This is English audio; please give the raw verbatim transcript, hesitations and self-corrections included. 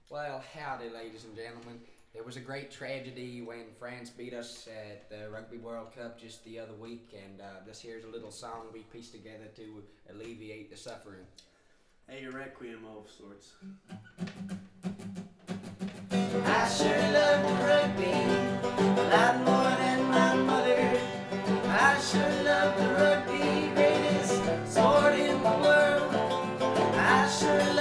Well, howdy, ladies and gentlemen. There was a great tragedy when France beat us at the Rugby World Cup just the other week, and uh, this here's a little song we pieced together to alleviate the suffering. A requiem of sorts. I sure love the rugby a lot more than my mother. I sure love the rugby, greatest sport in the world. I sure